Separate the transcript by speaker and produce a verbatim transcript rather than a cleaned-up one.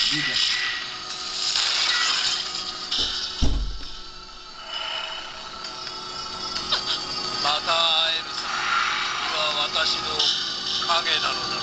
Speaker 1: また会えるさ。君は私の影なのだ。